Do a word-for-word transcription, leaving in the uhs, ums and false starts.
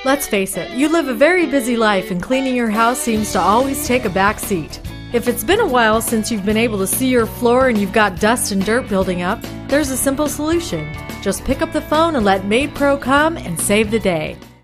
Let's face it, you live a very busy life and cleaning your house seems to always take a back seat. If it's been a while since you've been able to see your floor and you've got dust and dirt building up, there's a simple solution. Just pick up the phone and let MaidPro come and save the day.